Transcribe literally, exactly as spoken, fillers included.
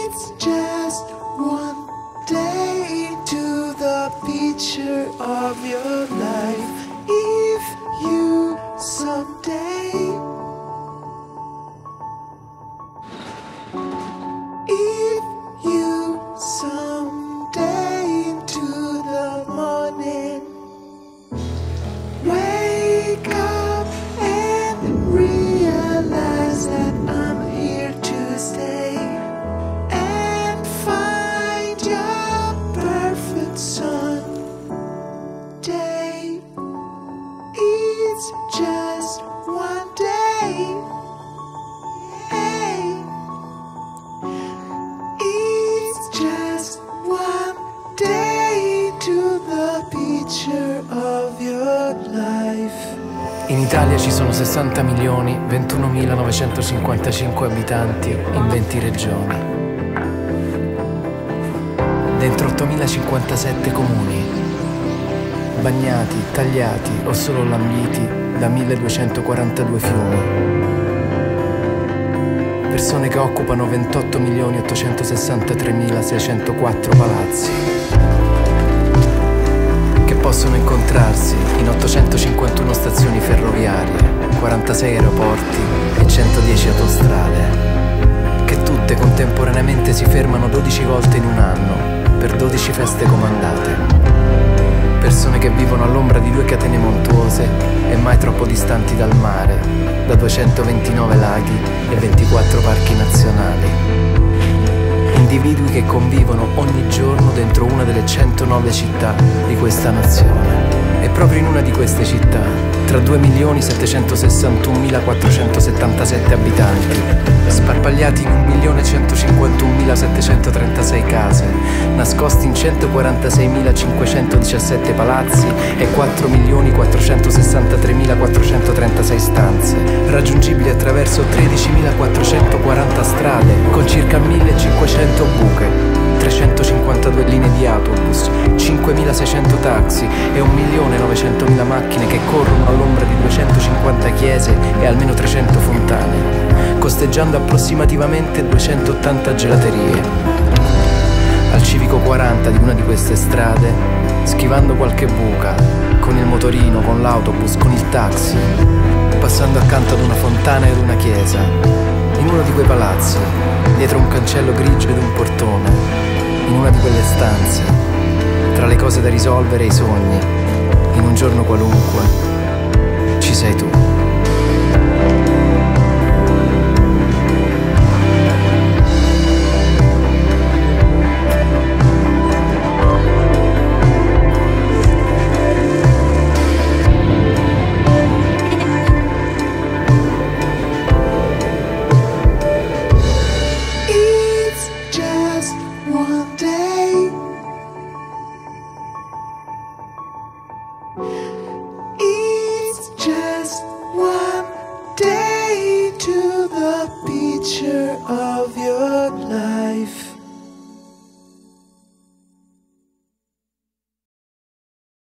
It's just one day to the picture of your life. If you someday, if you someday into the morning wake up and realize that I'm here to stay and find your perfect Sunday. It's just one day. Hey. It's just one day to the picture of your life. In Italia ci sono sessanta milioni ventunomilanovecentoscinquantacinque abitanti in venti regioni. Dentro ottomilacinquantasette comuni, bagnati, tagliati o solo lambiti da milleduecentoquarantadue fiumi. Persone che occupano ventotto milioni ottocentosessantatremilaseicentoquattro palazzi, che possono incontrarsi in ottocentocinquantuno stazioni ferroviarie, quarantasei aeroporti e centodieci autostrade, che tutte contemporaneamente si fermano dodici volte in un anno per dodici feste comandate. Persone che vivono all'ombra di due catene montuose e mai troppo distanti dal mare, da duecentoventinove laghi e ventiquattro parchi nazionali. Individui che convivono ogni giorno dentro una delle centonove città di questa nazione. E proprio in una di queste città, tra due milioni settecentosessantunomilaquattrocentosettantasette abitanti, sparpagliati in un milione centocinquantunomilasettecentotrentasei case, nascosti in centoquarantaseimilacinquecentodiciassette palazzi e quattro milioni quattrocentosessantatremilaquattrocentotrentasei stanze, raggiungibili attraverso tredicimilaquattrocentoquaranta strade, con circa millecinquecento buche, trecentocinquantadue linee di autobus, cinquemilaseicento taxi e un milione novecentomila macchine che corrono all'ombra di duecentocinquanta chiese e almeno trecento fontane, costeggiando approssimativamente duecentottanta gelaterie. Al civico quaranta di una di queste strade, schivando qualche buca, con il motorino, con l'autobus, con il taxi, passando accanto ad una fontana ed una chiesa, in uno di quei palazzi, dietro un cancello grigio ed un portone, in una di quelle stanze, tra le cose da risolvere e i sogni, in un giorno qualunque, ci sei tu. One day, it's just one day to the picture of your life.